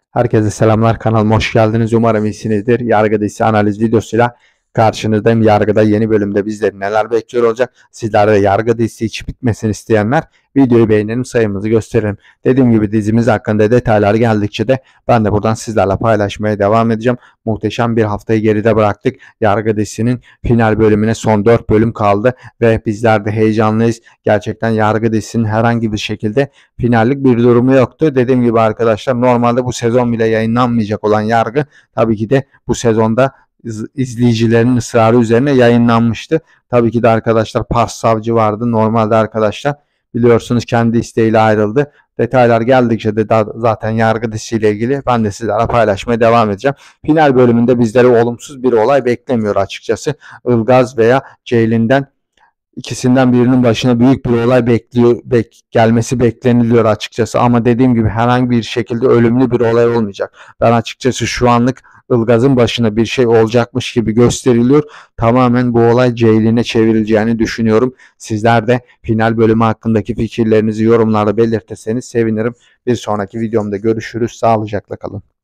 Herkese selamlar, kanalıma hoş geldiniz. Umarım iyisinizdir. Yargı dizisi analiz videosuyla karşınızdayım. Yargıda yeni bölümde bizleri neler bekliyor olacak? Sizler de Yargı dizisi hiç bitmesini isteyenler videoyu beğenelim, sayımızı gösterelim. Dediğim gibi dizimiz hakkında detaylar geldikçe de ben de buradan sizlerle paylaşmaya devam edeceğim. Muhteşem bir haftayı geride bıraktık. Yargı dizisinin final bölümüne son 4 bölüm kaldı ve bizler de heyecanlıyız. Gerçekten Yargı dizisinin herhangi bir şekilde finallik bir durumu yoktu. Dediğim gibi arkadaşlar, normalde bu sezon bile yayınlanmayacak olan Yargı tabii ki de bu sezonda izleyicilerin ısrarı üzerine yayınlanmıştı. Tabii ki de arkadaşlar Pars Savcı vardı. Normalde arkadaşlar biliyorsunuz kendi isteğiyle ayrıldı. Detaylar geldikçe de zaten Yargı dizisiyle ilgili ben de sizlerle paylaşmaya devam edeceğim. Final bölümünde bizlere olumsuz bir olay beklemiyor açıkçası. Ilgaz veya Ceylin'den İkisinden birinin başına büyük bir olay gelmesi bekleniliyor açıkçası. Ama dediğim gibi herhangi bir şekilde ölümlü bir olay olmayacak. Ben açıkçası şu anlık Ilgaz'ın başına bir şey olacakmış gibi gösteriliyor. Tamamen bu olay Ceylin'e çevrileceğini düşünüyorum. Sizler de final bölümü hakkındaki fikirlerinizi yorumlarda belirtirseniz sevinirim. Bir sonraki videomda görüşürüz. Sağlıcakla kalın.